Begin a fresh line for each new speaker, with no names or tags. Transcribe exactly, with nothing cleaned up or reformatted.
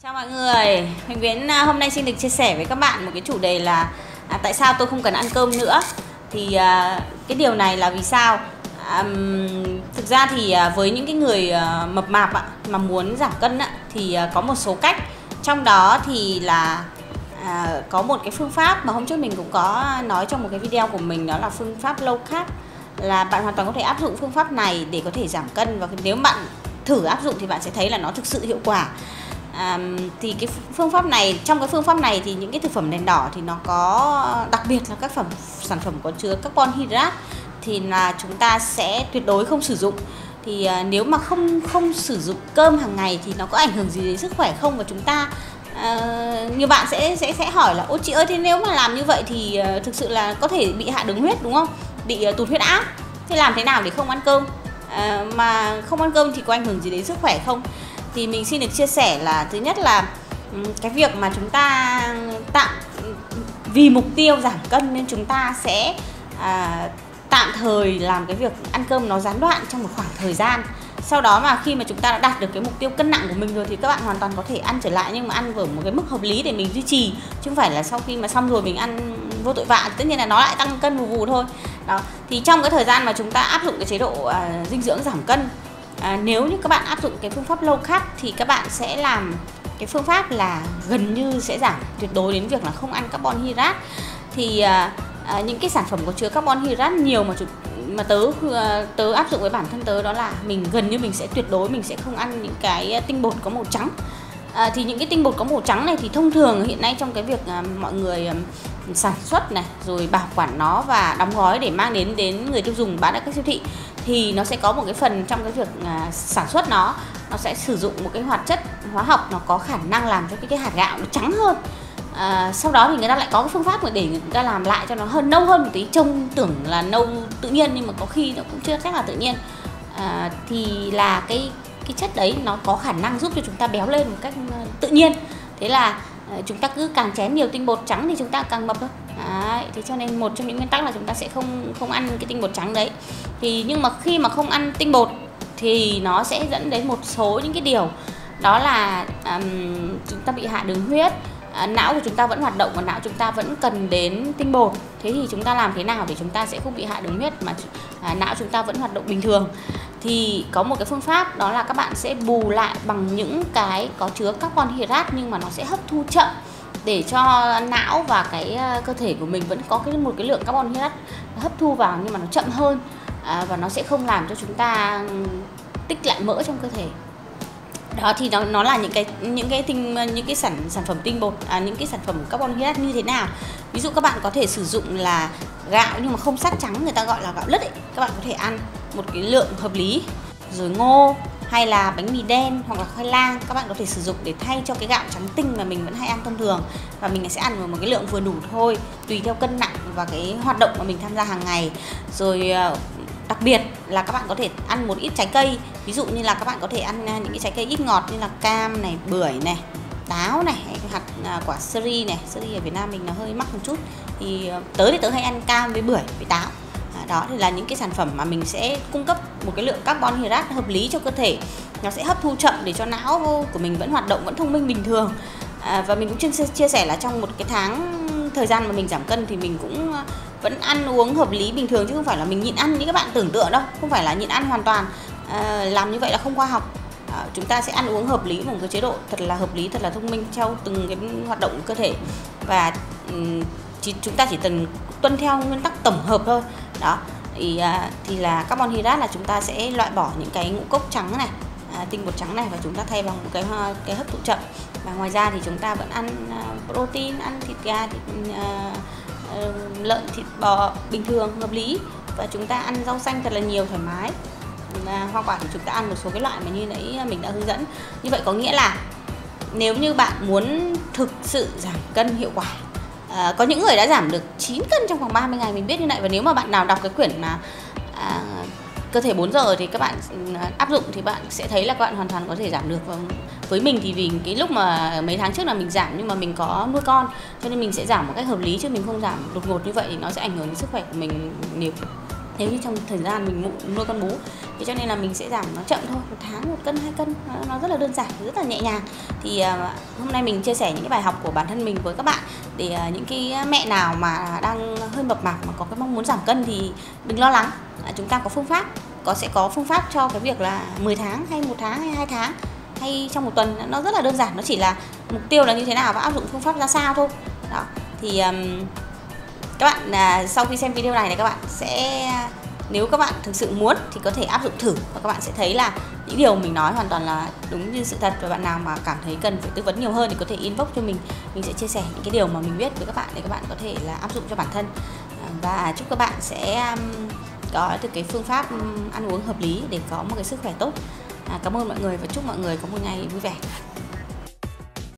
Chào mọi người, Huỳnh Viễn hôm nay xin được chia sẻ với các bạn một cái chủ đề là à, tại sao tôi không cần ăn cơm nữa. Thì à, cái điều này là vì sao? À, thực ra thì à, với những cái người à, mập mạp ạ, mà muốn giảm cân ạ, thì à, có một số cách. Trong đó thì là à, có một cái phương pháp mà hôm trước mình cũng có nói trong một cái video của mình, đó là phương pháp low carb. Là bạn hoàn toàn có thể áp dụng phương pháp này để có thể giảm cân, và nếu bạn thử áp dụng thì bạn sẽ thấy là nó thực sự hiệu quả. À, thì cái phương pháp này, trong cái phương pháp này thì những cái thực phẩm nền đỏ thì nó có, đặc biệt là các phẩm sản phẩm có chứa carbon hydrate thì là chúng ta sẽ tuyệt đối không sử dụng. Thì à, nếu mà không không sử dụng cơm hàng ngày thì nó có ảnh hưởng gì đến sức khỏe không? Và chúng ta à, nhiều bạn sẽ sẽ sẽ hỏi là: ôi chị ơi, thế nếu mà làm như vậy thì à, thực sự là có thể bị hạ đường huyết đúng không? Bị à, tụt huyết áp. Thế làm thế nào để không ăn cơm? À, mà không ăn cơm thì có ảnh hưởng gì đến sức khỏe không? Thì mình xin được chia sẻ là thứ nhất là cái việc mà chúng ta tạm vì mục tiêu giảm cân nên chúng ta sẽ à, tạm thời làm cái việc ăn cơm nó gián đoạn trong một khoảng thời gian. Sau đó mà khi mà chúng ta đã đạt được cái mục tiêu cân nặng của mình rồi thì các bạn hoàn toàn có thể ăn trở lại, nhưng mà ăn ở một cái mức hợp lý để mình duy trì, chứ không phải là sau khi mà xong rồi mình ăn vô tội vạ, tất nhiên là nó lại tăng cân vù vù thôi. Đó, thì trong cái thời gian mà chúng ta áp dụng cái chế độ à, dinh dưỡng giảm cân, À, nếu như các bạn áp dụng cái phương pháp low carb thì các bạn sẽ làm cái phương pháp là gần như sẽ giảm tuyệt đối đến việc là không ăn carbon hydrate. Thì à, à, những cái sản phẩm có chứa carbon hydrate nhiều mà chủ, mà tớ tớ áp dụng với bản thân tớ, đó là mình gần như mình sẽ tuyệt đối mình sẽ không ăn những cái tinh bột có màu trắng. À, thì những cái tinh bột có màu trắng này thì thông thường hiện nay trong cái việc à, mọi người à, sản xuất này, rồi bảo quản nó và đóng gói để mang đến đến người tiêu dùng bán ở các siêu thị, thì nó sẽ có một cái phần trong cái việc à, sản xuất nó nó sẽ sử dụng một cái hoạt chất hóa học nó có khả năng làm cho cái, cái hạt gạo nó trắng hơn. À, sau đó thì người ta lại có cái phương pháp để người ta làm lại cho nó hơn nâu hơn một tí, trông tưởng là nâu tự nhiên nhưng mà có khi nó cũng chưa chắc là tự nhiên. À, thì là cái cái chất đấy nó có khả năng giúp cho chúng ta béo lên một cách tự nhiên. Thế là chúng ta cứ càng chén nhiều tinh bột trắng thì chúng ta càng mập thôi. Đấy, thế cho nên một trong những nguyên tắc là chúng ta sẽ không không ăn cái tinh bột trắng đấy. Thì nhưng mà khi mà không ăn tinh bột thì nó sẽ dẫn đến một số những cái điều, đó là um, chúng ta bị hạ đường huyết, à, não của chúng ta vẫn hoạt động và não chúng ta vẫn cần đến tinh bột. Thế thì chúng ta làm thế nào để chúng ta sẽ không bị hạ đường huyết mà à, não chúng ta vẫn hoạt động bình thường? Thì có một cái phương pháp, đó là các bạn sẽ bù lại bằng những cái có chứa carbon hydrate nhưng mà nó sẽ hấp thu chậm, để cho não và cái cơ thể của mình vẫn có cái một cái lượng carbon hydrate hấp thu vào nhưng mà nó chậm hơn, à, và nó sẽ không làm cho chúng ta tích lại mỡ trong cơ thể. Đó, thì nó nó là những cái những cái tinh những cái sản sản phẩm tinh bột, à, những cái sản phẩm carbon hydrate như thế nào. Ví dụ các bạn có thể sử dụng là gạo nhưng mà không sát trắng, người ta gọi là gạo lứt ấy, các bạn có thể ăn một cái lượng hợp lý. Rồi ngô hay là bánh mì đen hoặc là khoai lang các bạn có thể sử dụng để thay cho cái gạo trắng tinh mà mình vẫn hay ăn thông thường, và mình sẽ ăn một cái lượng vừa đủ thôi, tùy theo cân nặng và cái hoạt động mà mình tham gia hàng ngày. Rồi đặc biệt là các bạn có thể ăn một ít trái cây, ví dụ như là các bạn có thể ăn những cái trái cây ít ngọt như là cam này, bưởi này, táo này, hạt quả seri này. Seri ở Việt Nam mình nó hơi mắc một chút, thì tớ thì tớ hay ăn cam với bưởi với táo. Đó thì là những cái sản phẩm mà mình sẽ cung cấp một cái lượng carbon hydrate hợp lý cho cơ thể, nó sẽ hấp thu chậm để cho não của mình vẫn hoạt động, vẫn thông minh bình thường. À, và mình cũng chia sẻ là trong một cái tháng thời gian mà mình giảm cân thì mình cũng vẫn ăn uống hợp lý bình thường, chứ không phải là mình nhịn ăn như các bạn tưởng tượng đâu, không phải là nhịn ăn hoàn toàn. À, làm như vậy là không khoa học. À, chúng ta sẽ ăn uống hợp lý, một cái chế độ thật là hợp lý, thật là thông minh theo từng cái hoạt động của cơ thể, và um, chỉ, chúng ta chỉ cần tuân theo nguyên tắc tổng hợp thôi. Đó thì, à, thì là carbon hydrate là chúng ta sẽ loại bỏ những cái ngũ cốc trắng này, à, tinh bột trắng này, và chúng ta thay bằng một cái cái hấp thụ chậm. Và ngoài ra thì chúng ta vẫn ăn uh, protein, ăn thịt gà, thịt uh, uh, lợn, thịt bò bình thường hợp lý, và chúng ta ăn rau xanh thật là nhiều, thoải mái. À, hoa quả thì chúng ta ăn một số cái loại mà như nãy mình đã hướng dẫn. Như vậy có nghĩa là nếu như bạn muốn thực sự giảm cân hiệu quả, à, có những người đã giảm được chín cân trong vòng ba mươi ngày, mình biết như vậy. Và nếu mà bạn nào đọc cái quyển mà à, cơ thể bốn giờ thì các bạn áp dụng thì bạn sẽ thấy là các bạn hoàn toàn có thể giảm được. Và với mình thì vì cái lúc mà mấy tháng trước là mình giảm, nhưng mà mình có nuôi con cho nên mình sẽ giảm một cách hợp lý, chứ mình không giảm đột ngột như vậy thì nó sẽ ảnh hưởng đến sức khỏe của mình nhiều. nếu như trong thời gian mình nuôi con bú. Thế cho nên là mình sẽ giảm nó chậm thôi, một tháng một cân hai cân, nó rất là đơn giản, rất là nhẹ nhàng. Thì uh, hôm nay mình chia sẻ những cái bài học của bản thân mình với các bạn, để uh, những cái mẹ nào mà đang hơi mập mạp mà có cái mong muốn giảm cân thì đừng lo lắng. Uh, chúng ta có phương pháp, có sẽ có phương pháp cho cái việc là mười tháng hay một tháng hay hai tháng hay trong một tuần. Nó rất là đơn giản, nó chỉ là mục tiêu là như thế nào và áp dụng phương pháp ra sao thôi. Đó thì um, các bạn à, sau khi xem video này thì các bạn sẽ, nếu các bạn thực sự muốn thì có thể áp dụng thử, và các bạn sẽ thấy là những điều mình nói hoàn toàn là đúng như sự thật. Và bạn nào mà cảm thấy cần phải tư vấn nhiều hơn thì có thể inbox cho mình, mình sẽ chia sẻ những cái điều mà mình biết với các bạn để các bạn có thể là áp dụng cho bản thân. Và chúc các bạn sẽ um, có được cái phương pháp um, ăn uống hợp lý để có một cái sức khỏe tốt. À, cảm ơn mọi người và chúc mọi người có một ngày vui vẻ.